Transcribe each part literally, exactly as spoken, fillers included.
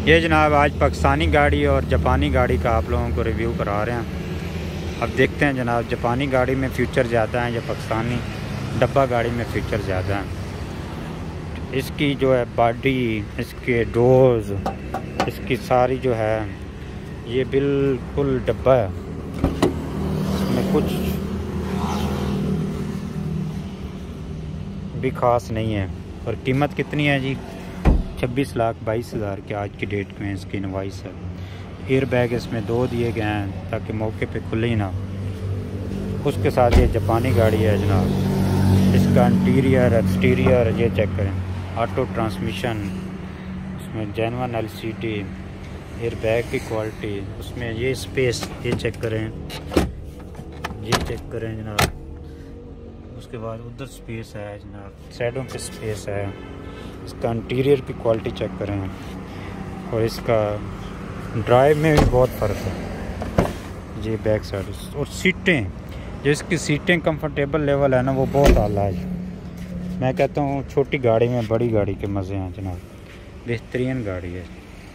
ये जनाब आज पाकिस्तानी गाड़ी और जापानी गाड़ी का आप लोगों को रिव्यू करा रहे हैं। अब देखते हैं जनाब जापानी गाड़ी में फ़ीचर ज़्यादा हैं या पाकिस्तानी डब्बा गाड़ी में फ़ीचर ज़्यादा हैं। इसकी जो है बॉडी, इसके डोर्स, इसकी सारी जो है ये बिल्कुल डब्बा है, इसमें कुछ भी ख़ास नहीं है। और कीमत कितनी है जी? छब्बीस लाख बाईस हज़ार के आज की डेट में इसकी इनवाइस है। एयर बैग इसमें दो दिए गए हैं ताकि मौके पे खुले ही ना। उसके साथ ये जापानी गाड़ी है जनाब। इसका इंटीरियर एक्सटीरियर ये चेक करें, ऑटो ट्रांसमिशन, उसमें जेनवन एलसीडी, एयर बैग की क्वालिटी, उसमें ये स्पेस ये चेक करें, ये चेक करें जनाब। उसके बाद उधर स्पेस है जनाब, साइडों पे स्पेस है। इसका इंटीरियर की क्वालिटी चेक करें और इसका ड्राइव में भी बहुत फ़र्क है। ये बैक साइड और सीटें, जो इसकी सीटें कंफर्टेबल लेवल है ना, वो बहुत आला है। मैं कहता हूँ छोटी गाड़ी में बड़ी गाड़ी के मज़े हैं जनाब, बेहतरीन गाड़ी है।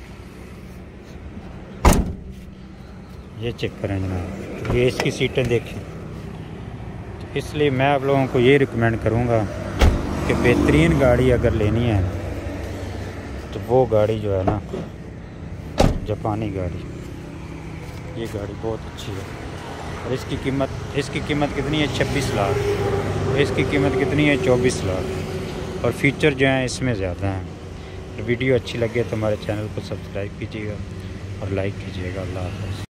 ये चेक करें जनाब, ये इसकी सीटें देखें। तो इसलिए मैं आप लोगों को ये रिकमेंड करूँगा कि बेहतरीन गाड़ी अगर लेनी है तो वो गाड़ी जो है ना, जापानी गाड़ी, ये गाड़ी बहुत अच्छी है। और इसकी कीमत इसकी कीमत कितनी है? छब्बीस लाख। और इसकी कीमत कितनी है? चौबीस लाख। और फीचर जो हैं इसमें ज़्यादा हैं। तो वीडियो अच्छी लगे तो हमारे चैनल को सब्सक्राइब कीजिएगा और लाइक कीजिएगा। अल्लाह हाफ़िज़।